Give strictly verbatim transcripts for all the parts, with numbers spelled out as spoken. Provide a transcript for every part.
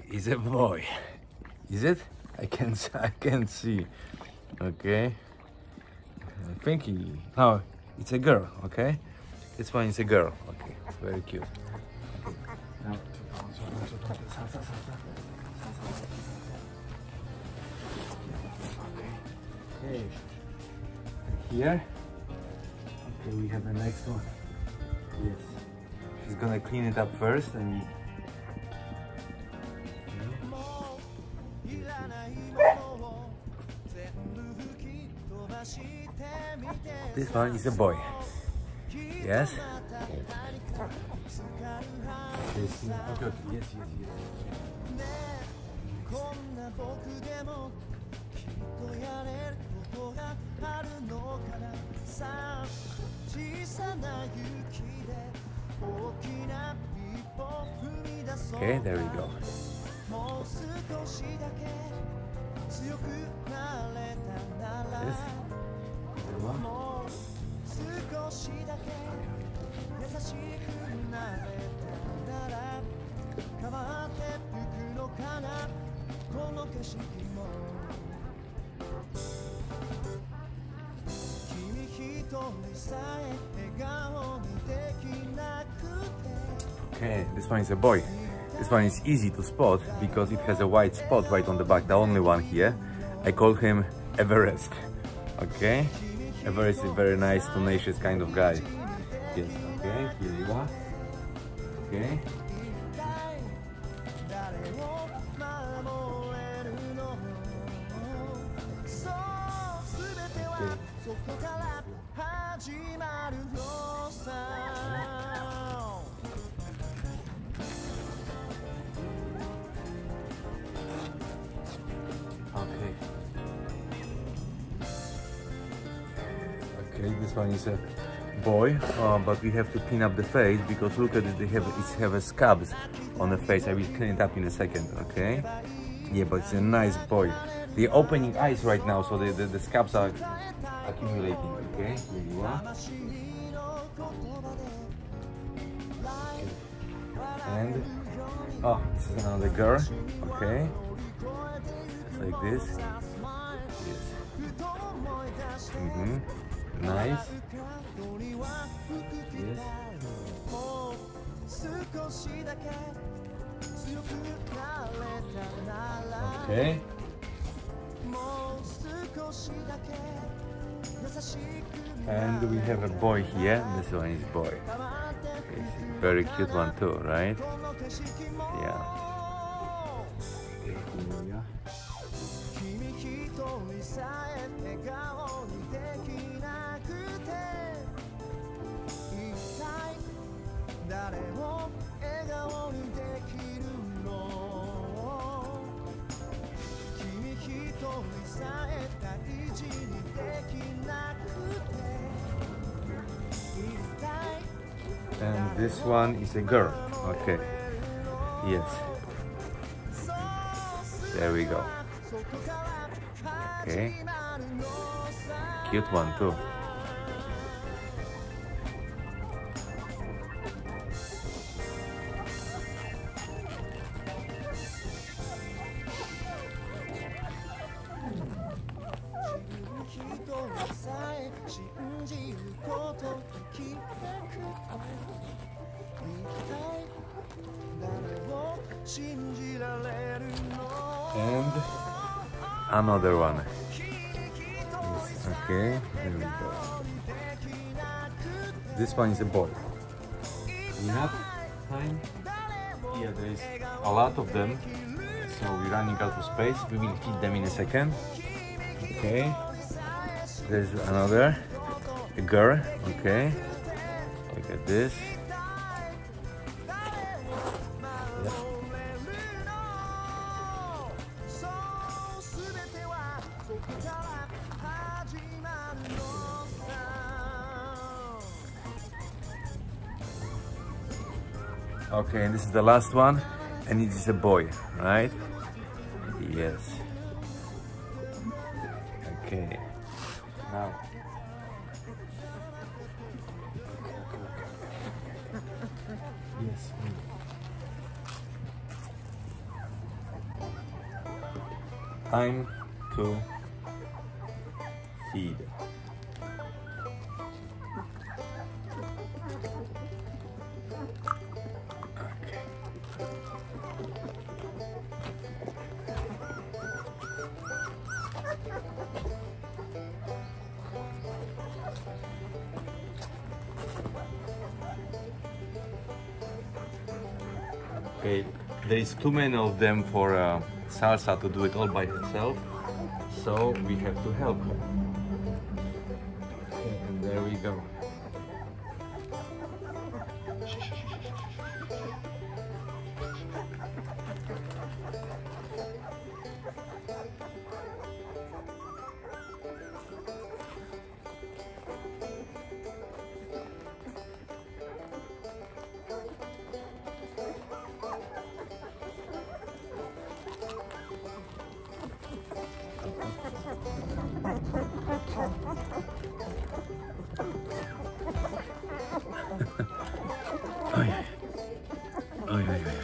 is a boy. Is it? I can I can see. Okay. I think he. Oh, it's a girl. Okay. This one is a girl. Okay. Very cute. Okay. Now. Okay. Here. Okay, we have the next one. Yes. She's gonna clean it up first and. This one is a boy. Yes? Okay. Okay, okay. Yes, yes, yes. Okay, there we go. Yes. Okay, this one is a boy. This one is easy to spot because it has a white spot right on the back, the only one here. I call him Everest. Okay? Everest is a very nice, tenacious kind of guy. Yes, okay, here you are. Okay. Okay. Okay, this one is a boy, uh, but we have to clean up the face because look at it, they have it's have a scabs on the face. I will clean it up in a second, okay? Yeah, but it's a nice boy. They're opening eyes right now, so the, the, the scabs are accumulating, okay? Here you are. Okay. And, oh, this is another girl, okay? Just like this. Yes. Mm-hmm. Nice. Yes. Okay. And we have a boy here. This one is boy. Okay, very cute one too, right? Yeah. Okay, here we are. And this one is a girl. Okay. Yes. There we go. Okay. Cute one too. And another one. Yes. Okay, there we go. This one is a boy. Enough time? Yeah, there is a lot of them, so we're running out of space. We will feed them in a second. Okay, there's another, a girl. Okay, look at this. Okay, and this is the last one, and it is a boy, right? Yes. Okay. Now. Yes. Time to feed. Okay, there is too many of them for uh, Salsa to do it all by herself, so we have to help her. Okay, and there we go. Ay, ay, ay, ay.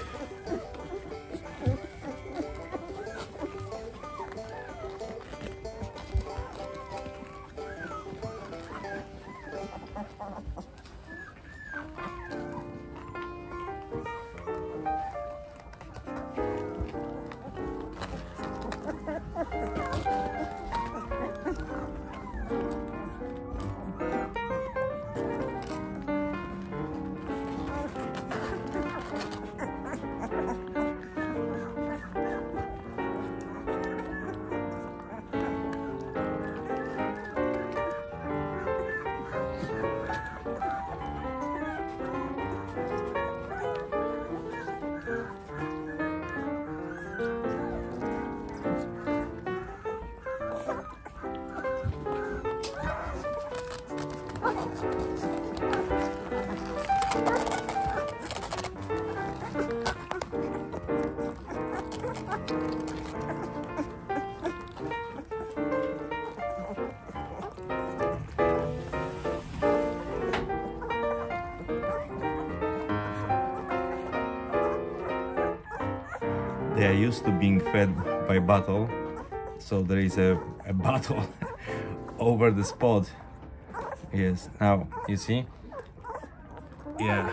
They are used to being fed by bottle, so there is a, a bottle over the spot. Yes, now you see? Yeah.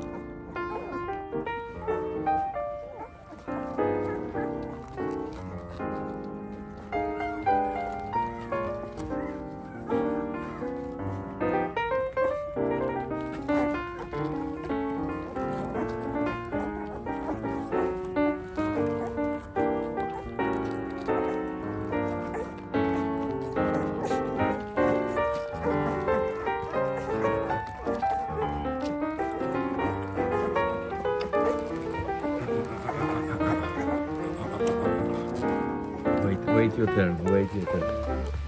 Wait your turn, wait your turn.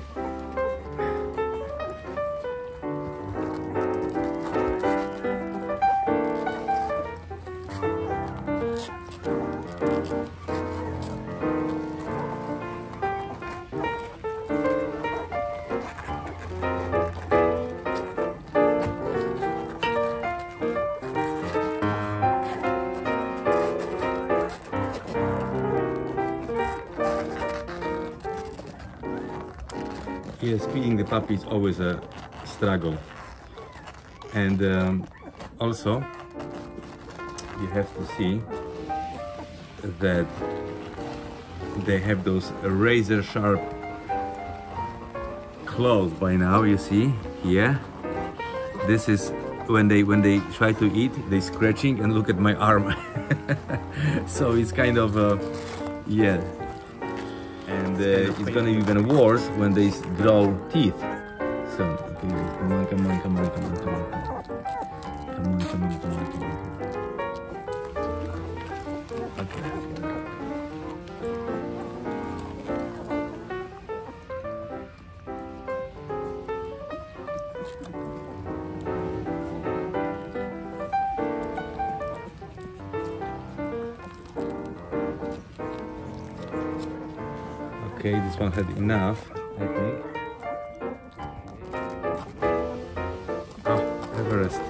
Yes, feeding the puppy is always a struggle, and um, also you have to see that they have those razor sharp claws by now. You see here, this is when they when they try to eat, they scratching, and look at my arm. So it's kind of uh, yeah. And uh, it's gonna be even worse when they grow teeth. So, okay, come on, come on, come on, come on, come on, come on, come on, come on, come on, come on. Okay, okay. Okay, this one had enough, I think. Oh, Everest.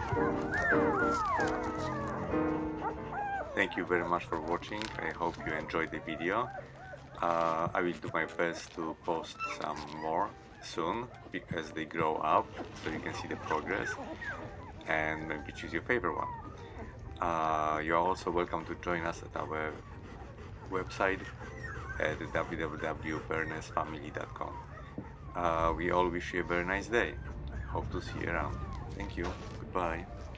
Thank you very much for watching. I hope you enjoyed the video. Uh, I will do my best to post some more soon because they grow up, so you can see the progress and maybe choose your favorite one. Uh, you are also welcome to join us at our website at w w w dot bernese family dot com. Uh, we all wish you a very nice day. Hope to see you around. Thank you. Goodbye.